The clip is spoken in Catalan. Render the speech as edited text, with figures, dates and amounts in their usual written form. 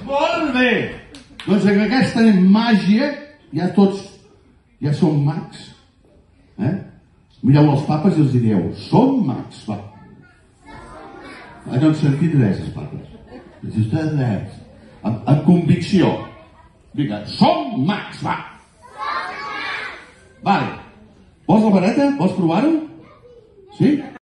Molt bé! Doncs en aquesta màgia ja tots, ja som mags. Mireu els papes i els dieu, som mags, va. No han sentit res, els papes. Necessitat res. Amb convicció. Vinga, som mags, va. Vale. Vols la vareta? Vols provar-ho? Sí?